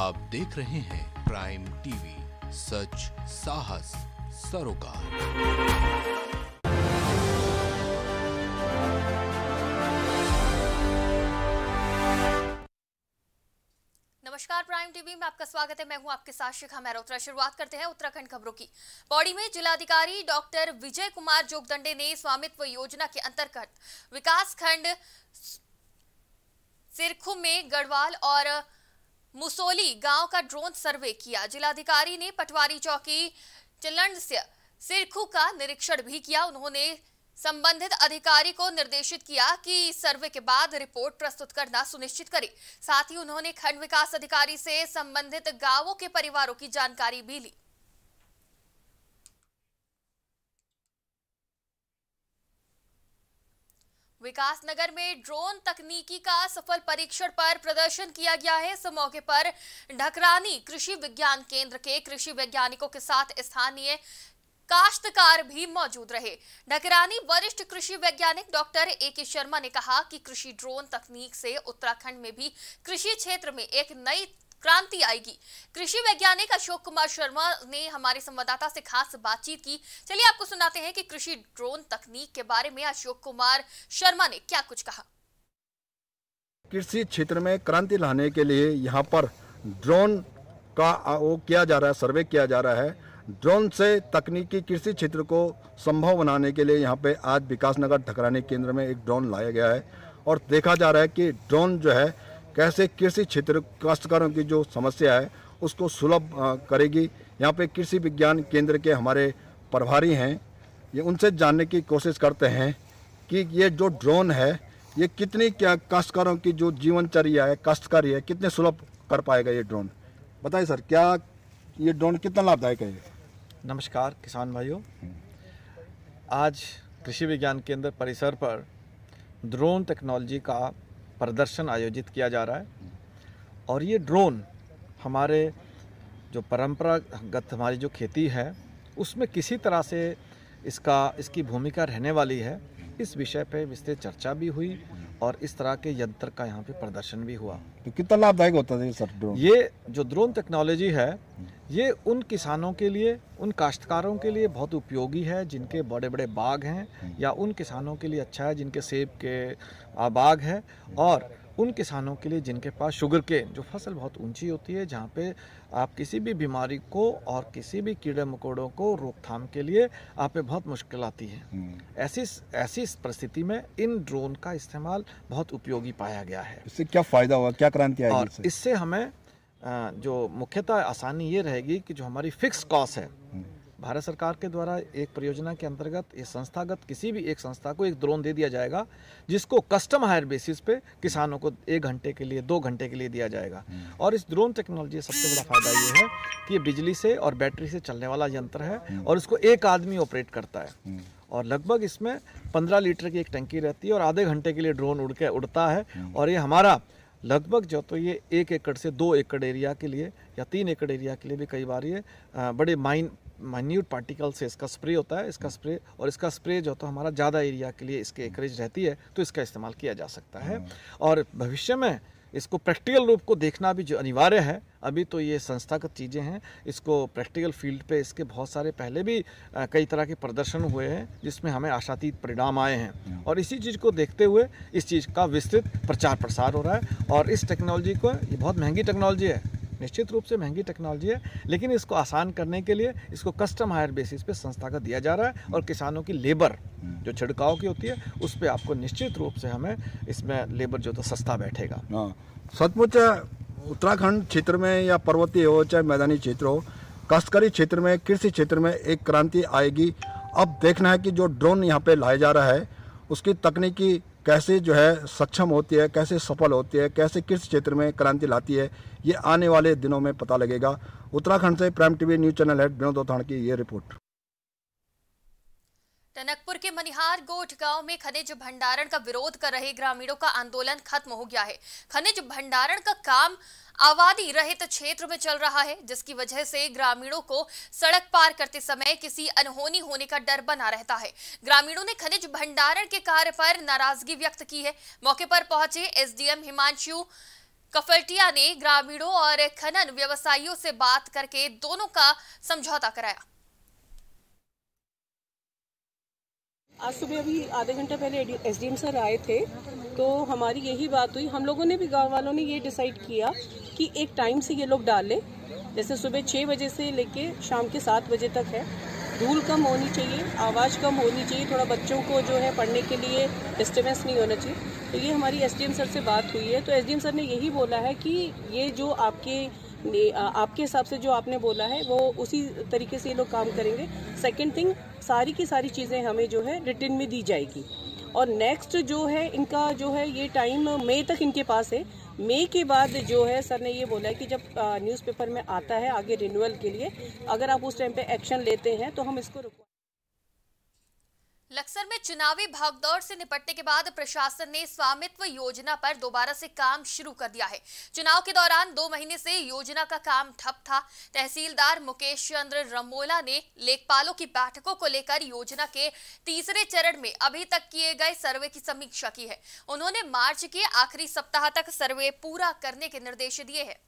आप देख रहे हैं प्राइम टीवी, सच साहस सरोकार। नमस्कार, प्राइम टीवी में आपका स्वागत है। मैं हूं आपके साथ शिखा मेहरोत्रा। शुरुआत करते हैं उत्तराखंड खबरों की। पौड़ी में जिलाधिकारी डॉक्टर विजय कुमार जोगदंडे ने स्वामित्व योजना के अंतर्गत विकास खंड सिरखू में गढ़वाल और मुसोली गांव का ड्रोन सर्वे किया। जिलाधिकारी ने पटवारी चौकी चिलंड से सिरखू का निरीक्षण भी किया। उन्होंने संबंधित अधिकारी को निर्देशित किया कि सर्वे के बाद रिपोर्ट प्रस्तुत करना सुनिश्चित करें। साथ ही उन्होंने खंड विकास अधिकारी से संबंधित गांवों के परिवारों की जानकारी भी ली। विकासनगर में ड्रोन तकनीकी का सफल परीक्षण पर प्रदर्शन किया गया है। इस मौके पर ढकरानी कृषि विज्ञान केंद्र के कृषि वैज्ञानिकों के साथ स्थानीय काश्तकार भी मौजूद रहे। ढकरानी वरिष्ठ कृषि वैज्ञानिक डॉक्टर ए.के. शर्मा ने कहा कि कृषि ड्रोन तकनीक से उत्तराखंड में भी कृषि क्षेत्र में एक नई क्रांति आएगी। कृषि वैज्ञानिक अशोक कुमार शर्मा ने हमारे संवाददाता से खास बातचीत की। चलिए आपको सुनाते हैं कि कृषि ड्रोन तकनीक के बारे में अशोक कुमार शर्मा ने क्या कुछ कहा। कृषि क्षेत्र में क्रांति लाने के लिए यहाँ पर ड्रोन का वो किया जा रहा है, सर्वे किया जा रहा है। ड्रोन से तकनीकी कृषि क्षेत्र को संभव बनाने के लिए यहाँ पे आज विकासनगर ढकरानी केंद्र में एक ड्रोन लाया गया है और देखा जा रहा है कि ड्रोन जो है कैसे कृषि क्षेत्र काश्तकारों की जो समस्या है उसको सुलभ करेगी। यहाँ पे कृषि विज्ञान केंद्र के हमारे प्रभारी हैं, ये उनसे जानने की कोशिश करते हैं कि ये जो ड्रोन है ये कितनी क्या काश्तकारों की जो जीवनचर्या है, काश्तकारी है, कितने सुलभ कर पाएगा ये ड्रोन। बताइए सर, क्या ये ड्रोन कितना लाभदायक है? नमस्कार किसान भाइयों, आज कृषि विज्ञान केंद्र परिसर पर ड्रोन टेक्नोलॉजी का प्रदर्शन आयोजित किया जा रहा है और ये ड्रोन हमारे जो परंपरागत हमारी जो खेती है उसमें किसी तरह से इसकी भूमिका रहने वाली है, इस विषय पे विस्तृत चर्चा भी हुई और इस तरह के यंत्र का यहाँ पे प्रदर्शन भी हुआ। तो कितना लाभदायक होता है सर ड्रोन? ये जो ड्रोन टेक्नोलॉजी है ये उन किसानों के लिए, उन काश्तकारों के लिए बहुत उपयोगी है जिनके बड़े बड़े बाग हैं, या उन किसानों के लिए अच्छा है जिनके सेब के बाग है, और उन किसानों के लिए जिनके पास शुगर केन जो फसल बहुत ऊंची होती है, जहाँ पे आप किसी भी बीमारी को और किसी भी कीड़े मकोड़ों को रोकथाम के लिए आप पे बहुत मुश्किल आती है। ऐसी परिस्थिति में इन ड्रोन का इस्तेमाल बहुत उपयोगी पाया गया है। इससे क्या फ़ायदा हुआ, क्या क्रांति आएगी? और इससे हमें जो मुख्यतः आसानी ये रहेगी कि जो हमारी फिक्स कॉस्ट है, भारत सरकार के द्वारा एक परियोजना के अंतर्गत ये संस्थागत किसी भी एक संस्था को एक ड्रोन दे दिया जाएगा जिसको कस्टम हायर बेसिस पे किसानों को 1 घंटे के लिए 2 घंटे के लिए दिया जाएगा। और इस ड्रोन टेक्नोलॉजी सबसे बड़ा फायदा ये है कि ये बिजली से और बैटरी से चलने वाला यंत्र है और इसको एक आदमी ऑपरेट करता है और लगभग इसमें 15 लीटर की एक टंकी रहती है और आधे घंटे के लिए ड्रोन उड़ता है। और ये हमारा लगभग जो तो ये 1 एकड़ से 2 एकड़ एरिया के लिए या 3 एकड़ एरिया के लिए भी कई बार ये बड़े माइन्यूट पार्टिकल से इसका स्प्रे होता है, इसका स्प्रे जो तो हमारा ज़्यादा एरिया के लिए इसके एकरेज रहती है तो इसका इस्तेमाल किया जा सकता है। और भविष्य में इसको प्रैक्टिकल रूप को देखना भी जो अनिवार्य है। अभी तो ये संस्थागत चीज़ें हैं, इसको प्रैक्टिकल फील्ड पे इसके बहुत सारे पहले भी कई तरह के प्रदर्शन हुए हैं जिसमें हमें आशातीत परिणाम आए हैं और इसी चीज़ को देखते हुए इस चीज़ का विस्तृत प्रचार प्रसार हो रहा है। और इस टेक्नोलॉजी को, ये बहुत महंगी टेक्नोलॉजी है, निश्चित रूप से महंगी टेक्नोलॉजी है, लेकिन इसको आसान करने के लिए इसको कस्टम हायर बेसिस पे संस्थागत दिया जा रहा है और किसानों की लेबर जो छिड़काव की होती है उस पर आपको निश्चित रूप से हमें इसमें लेबर जो तो सस्ता बैठेगा। सचमुच उत्तराखंड क्षेत्र में या पर्वतीय हो चाहे मैदानी क्षेत्र हो, काश्तकारी क्षेत्र में, कृषि क्षेत्र में एक क्रांति आएगी। अब देखना है कि जो ड्रोन यहाँ पे लाया जा रहा है उसकी तकनीकी कैसे जो है सक्षम होती है, कैसे सफल होती है, कैसे कृषि क्षेत्र में क्रांति लाती है, ये आने वाले दिनों में पता लगेगा। उत्तराखंड से prime TV news channel head Vinod Othan की ये रिपोर्ट। टनकपुर के मनिहार गोठ गांव में खनिज भंडारण का विरोध कर रहे ग्रामीणों का आंदोलन खत्म हो गया है। खनिज भंडारण का काम आबादी रहित क्षेत्र में चल रहा है, जिसकी वजह से ग्रामीणों को सड़क पार करते समय किसी अनहोनी होने का डर बना रहता है। ग्रामीणों ने खनिज भंडारण के कार्य पर नाराजगी व्यक्त की है। मौके पर पहुंचे एसडीएम हिमांशु कफलटिया ने ग्रामीणों और खनन व्यवसायियों से बात करके दोनों का समझौता कराया। आज सुबह अभी आधे घंटे पहले एसडीएम सर आए थे, तो हमारी यही बात हुई। हम लोगों ने भी, गांव वालों ने ये डिसाइड किया कि एक टाइम से ये लोग डालें, जैसे सुबह 6 बजे से लेके शाम के 7 बजे तक है। धूल कम होनी चाहिए, आवाज़ कम होनी चाहिए, थोड़ा बच्चों को जो है पढ़ने के लिए डिस्टर्बेंस नहीं होना चाहिए। तो ये हमारी एसडीएम सर से बात हुई है, तो एसडीएम सर ने यही बोला है कि ये जो आपके हिसाब से जो आपने बोला है वो उसी तरीके से ये लोग काम करेंगे। सेकंड थिंग, सारी की सारी चीज़ें हमें जो है रिटन में दी जाएगी। और नेक्स्ट जो है इनका जो है ये टाइम मई तक इनके पास है। मई के बाद जो है सर ने ये बोला है कि जब न्यूज़पेपर में आता है आगे रिन्यूअल के लिए, अगर आप उस टाइम पे एक्शन लेते हैं तो हम इसको लक्सर में चुनावी भागदौड़ से निपटने के बाद प्रशासन ने स्वामित्व योजना पर दोबारा से काम शुरू कर दिया है। चुनाव के दौरान 2 महीने से योजना का काम ठप था। तहसीलदार मुकेश चंद्र रमोला ने लेखपालों की बैठकों को लेकर योजना के तीसरे चरण में अभी तक किए गए सर्वे की समीक्षा की है। उन्होंने मार्च के आखिरी सप्ताह तक सर्वे पूरा करने के निर्देश दिए हैं।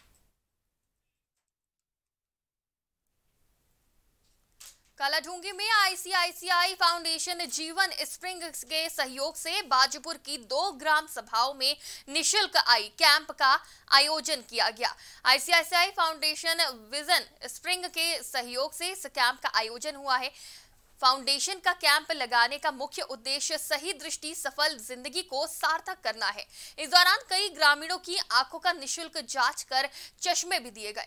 कालाढूंगी में आईसीआईसीआई फाउंडेशन जीवन स्प्रिंग के सहयोग से बाजूपुर की 2 ग्राम सभाओं में निशुल्क आई कैंप का आयोजन किया गया। आईसीआईसीआई फाउंडेशन विजन स्प्रिंग के सहयोग से इस कैंप का आयोजन हुआ है। फाउंडेशन का कैंप लगाने का मुख्य उद्देश्य सही दृष्टि सफल जिंदगी को सार्थक करना है। इस दौरान कई ग्रामीणों की आंखों का निशुल्क जांच कर चश्मे भी दिए गए।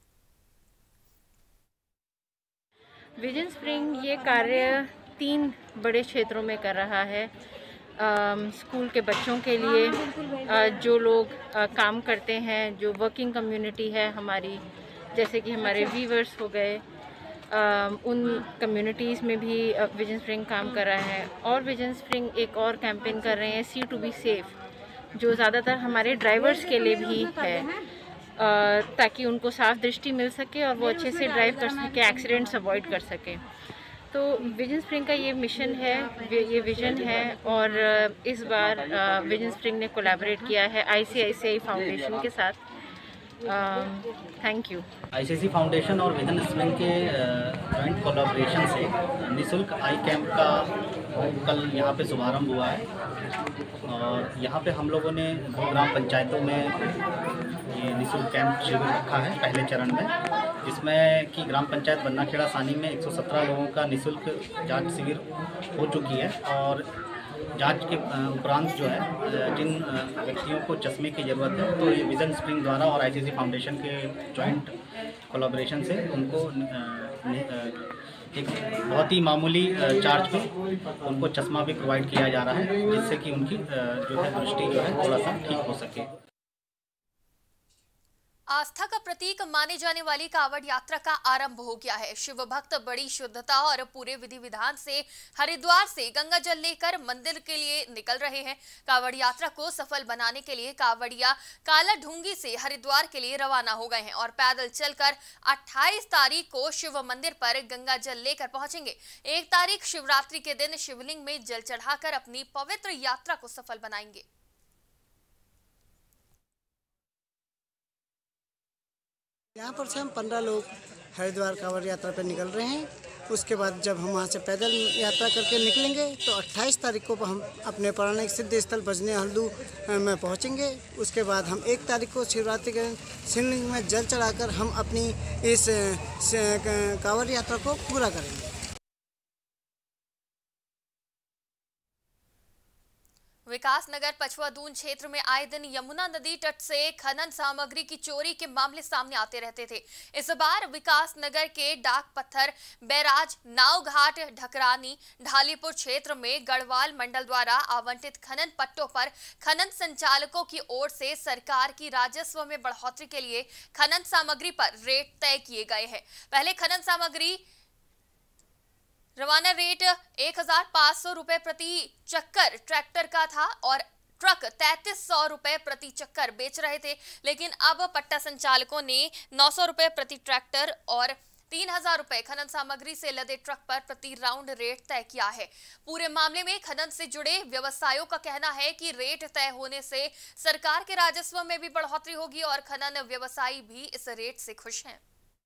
विजन स्प्रिंग ये कार्य 3 बड़े क्षेत्रों में कर रहा है। स्कूल के बच्चों के लिए, जो लोग काम करते हैं, जो वर्किंग कम्युनिटी है हमारी, जैसे कि हमारे वीवर्स हो गए, उन कम्युनिटीज़ में भी विजन स्प्रिंग काम कर रहा है। और विजन स्प्रिंग एक और कैंपेन कर रहे हैं C2B सेफ, जो ज़्यादातर हमारे ड्राइवर्स के लिए भी है, ताकि उनको साफ दृष्टि मिल सके और वो अच्छे से ड्राइव कर सके, एक्सीडेंट्स अवॉइड कर सके। तो विजन स्प्रिंग का ये मिशन है, ये विजन है। और इस बार विजन स्प्रिंग ने कोलैबोरेट किया है आईसीआईसीआई फाउंडेशन के साथ। Thank you. आईसीआईसीआई फाउंडेशन और विजन स्प्रिंग के जॉइंट कोलैबोरेशन से निःशुल्क आई कैंप का कल यहाँ पे शुभारंभ हुआ है। और यहाँ पे हम लोगों ने 2 ग्राम पंचायतों में ये निःशुल्क कैंप शिविर रखा है पहले चरण में, जिसमें कि ग्राम पंचायत बन्नाखेड़ा सानी में 117 लोगों का निःशुल्क जांच शिविर हो चुकी है। और जांच के उपरांत जो है जिन व्यक्तियों को चश्मे की ज़रूरत है, तो ये विजन स्प्रिंग द्वारा और आईसीआईसीआई फाउंडेशन के जॉइंट कोलैबोरेशन से उनको एक बहुत ही मामूली चार्ज पे उनको चश्मा भी प्रोवाइड किया जा रहा है, जिससे कि उनकी जो है दृष्टि जो है थोड़ा सा ठीक हो सके। आस्था का प्रतीक माने जाने वाली कांवड़ यात्रा का आरंभ हो गया है। शिव भक्त बड़ी शुद्धता और पूरे विधि विधान से हरिद्वार से गंगा जल लेकर मंदिर के लिए निकल रहे हैं। कांवड़ यात्रा को सफल बनाने के लिए कांवड़िया कालाढूंगी से हरिद्वार के लिए रवाना हो गए हैं और पैदल चलकर 28 तारीख को शिव मंदिर पर गंगा जल लेकर पहुंचेंगे। 1 तारीख शिवरात्रि के दिन शिवलिंग में जल चढ़ाकर अपनी पवित्र यात्रा को सफल बनाएंगे। यहाँ पर से हम 15 लोग हरिद्वार कांवड़ यात्रा पर निकल रहे हैं। उसके बाद जब हम वहाँ से पैदल यात्रा करके निकलेंगे तो 28 तारीख को हम अपने पौराणिक सिद्ध स्थल भजनी हल्दू में पहुँचेंगे। उसके बाद हम 1 तारीख को शिवरात्रि के शिवलिंग में जल चढ़ाकर हम अपनी इस कांवड़ यात्रा को पूरा करेंगे। विकासनगर पछुआ दून क्षेत्र में आए दिन यमुना नदी तट से खनन सामग्री की चोरी के मामले सामने आते रहते थे। इस बार विकासनगर के डाक पत्थर, बैराज, नाव घाट, ढकरानी, ढालीपुर क्षेत्र में गढ़वाल मंडल द्वारा आवंटित खनन पट्टों पर खनन संचालकों की ओर से सरकार की राजस्व में बढ़ोतरी के लिए खनन सामग्री पर रेट तय किए गए हैं। पहले खनन सामग्री रवाना रेट 1500 रुपए प्रति चक्कर ट्रैक्टर का था और ट्रक 3300 रुपए प्रति चक्कर बेच रहे थे, लेकिन अब पट्टा संचालकों ने 900 रुपए प्रति ट्रैक्टर और 3000 रुपए खनन सामग्री से लदे ट्रक पर प्रति राउंड रेट तय किया है। पूरे मामले में खनन से जुड़े व्यवसायों का कहना है कि रेट तय होने से सरकार के राजस्व में भी बढ़ोतरी होगी और खनन व्यवसायी भी इस रेट से खुश हैं।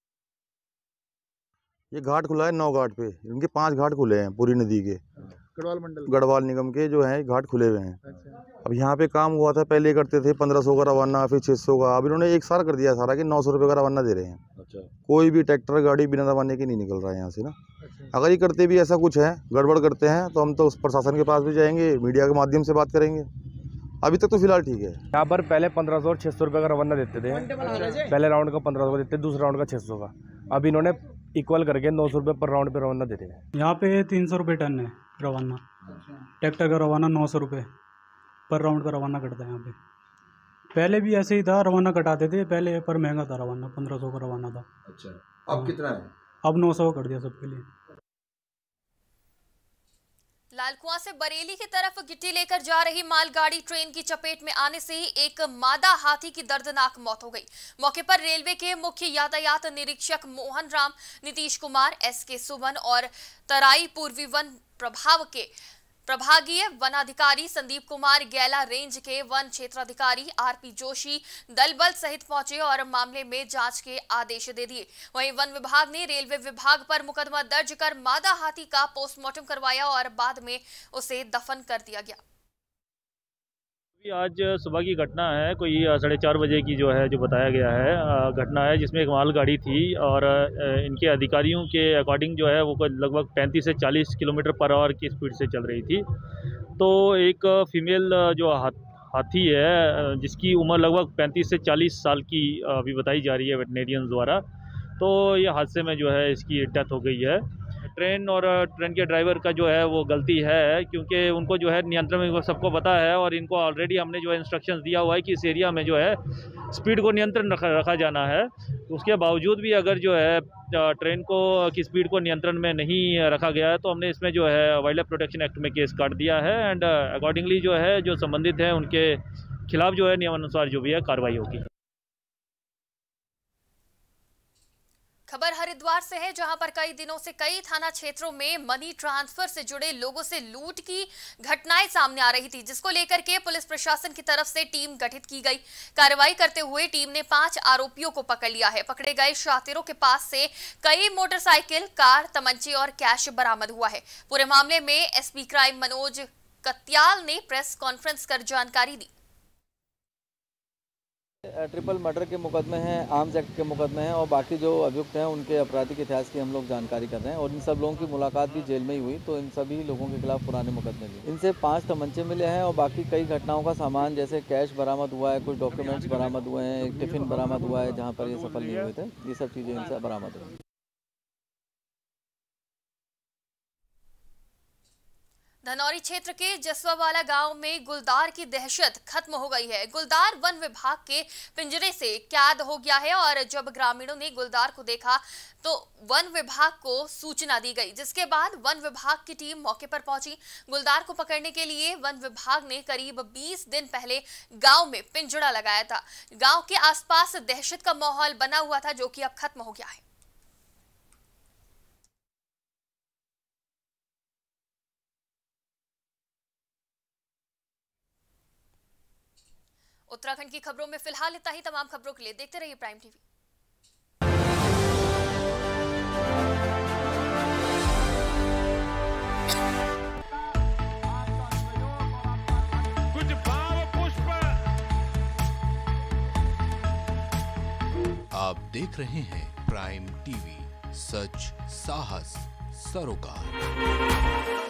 ये घाट खुला है 9 घाट पे, इनके 5 घाट खुले हैं पूरी नदी के, गढ़वाल निगम के जो है घाट खुले हुए हैं। अब यहाँ पे काम हुआ था, पहले करते थे 1500 का रवाना, फिर 600 का, अब इन्होंने एक साल कर दिया सारा कि 900 रुपये का रवाना दे रहे हैं। अच्छा। कोई भी ट्रैक्टर गाड़ी बिना रवाने के नहीं निकल रहा है यहाँ से ना। अच्छा। अगर ये करते भी ऐसा कुछ है, गड़बड़ करते हैं, तो हम तो उस प्रशासन के पास भी जाएंगे, मीडिया के माध्यम से बात करेंगे। अभी तक तो फिलहाल ठीक है। यहाँ पर पहले 1500 और 600 रुपये का रवाना देते थे। पहले राउंड का 1500 का देते, दूसरे राउंड का 600 का। अब इन्होंने इक्वल करके 900 रुपये पर राउंड पे रवाना देते हैं। यहाँ पे 300 रुपये टन है रवाना। ट्रैक्टर का रवाना 900 रुपये पर राउंड का रवाना कटता है यहाँ पे। पहले भी ऐसे ही था, रवाना कटाते थे पहले, पर महंगा था रवाना, 1500 का रवाना था। अच्छा, अब कितना है? अब 900 कर दिया सबके लिए। लालकुआं से बरेली की तरफ गिट्टी लेकर जा रही मालगाड़ी ट्रेन की चपेट में आने से ही एक मादा हाथी की दर्दनाक मौत हो गई। मौके पर रेलवे के मुख्य यातायात निरीक्षक मोहन राम, नीतीश कुमार, SK सुमन और तराई पूर्वी वन प्रभागीय वनाधिकारी संदीप कुमार, गैला रेंज के वन क्षेत्राधिकारी RP जोशी दल बल सहित पहुंचे और मामले में जांच के आदेश दे दिए। वहीं वन विभाग ने रेलवे विभाग पर मुकदमा दर्ज कर मादा हाथी का पोस्टमार्टम करवाया और बाद में उसे दफन कर दिया गया। आज सुबह की घटना है, कोई 4:30 बजे की जो है, जो बताया गया है घटना है, जिसमें एक मालगाड़ी थी और इनके अधिकारियों के अकॉर्डिंग जो है वो लगभग 35 से 40 किलोमीटर पर आवर की स्पीड से चल रही थी। तो एक फीमेल जो हाथी है, जिसकी उम्र लगभग 35 से 40 साल की अभी बताई जा रही है वेटनेरियन द्वारा, तो ये हादसे में जो है इसकी डेथ हो गई है। ट्रेन और ट्रेन के ड्राइवर का जो है वो गलती है, क्योंकि उनको जो है नियंत्रण में सबको पता है और इनको ऑलरेडी हमने जो है इंस्ट्रक्शंस दिया हुआ है कि इस एरिया में जो है स्पीड को नियंत्रण रखा जाना है। उसके बावजूद भी अगर जो है ट्रेन की स्पीड को नियंत्रण में नहीं रखा गया है, तो हमने इसमें जो है वाइल्ड लाइफ प्रोटेक्शन एक्ट में केस काट दिया है एंड अकॉर्डिंगली जो है जो संबंधित है उनके खिलाफ जो है नियमानुसार जो भी है कार्रवाई होगी। खबर हरिद्वार से है, जहां पर कई दिनों से कई थाना क्षेत्रों में मनी ट्रांसफर से जुड़े लोगों से लूट की घटनाएं सामने आ रही थी, जिसको लेकर के पुलिस प्रशासन की तरफ से टीम गठित की गई। कार्रवाई करते हुए टीम ने 5 आरोपियों को पकड़ लिया है। पकड़े गए शातिरों के पास से कई मोटरसाइकिल, कार, तमंचे और कैश बरामद हुआ है। पूरे मामले में SP क्राइम मनोज कत्याल ने प्रेस कॉन्फ्रेंस कर जानकारी दी। ट्रिपल मर्डर के मुकदमे हैं, आर्म्स एक्ट के मुकदमे हैं और बाकी जो अभियुक्त हैं उनके आपराधिक इतिहास की हम लोग जानकारी कर रहे हैं और इन सब लोगों की मुलाकात भी जेल में ही हुई, तो इन सभी लोगों के खिलाफ पुराने मुकदमे लिए। इनसे 5 तमंचे मिले हैं और बाकी कई घटनाओं का सामान जैसे कैश बरामद हुआ है, कुछ डॉक्यूमेंट्स बरामद हुए हैं, एक टिफिन बरामद हुआ है जहाँ पर ये सफल नहीं हुए थे। ये सब चीज़ें इनसे बरामद हुई। धनौरी क्षेत्र के जसवावाला गांव में गुलदार की दहशत खत्म हो गई है। गुलदार वन विभाग के पिंजरे से कैद हो गया है और जब ग्रामीणों ने गुलदार को देखा तो वन विभाग को सूचना दी गई, जिसके बाद वन विभाग की टीम मौके पर पहुंची। गुलदार को पकड़ने के लिए वन विभाग ने करीब 20 दिन पहले गांव में पिंजरा लगाया था। गांव के आसपास दहशत का माहौल बना हुआ था, जो कि अब खत्म हो गया है। उत्तराखंड की खबरों में फिलहाल इतना ही। तमाम खबरों के लिए देखते रहिए प्राइम टीवी। कुछ भाव पुष्प। आप देख रहे हैं प्राइम टीवी, सच साहस सरोकार।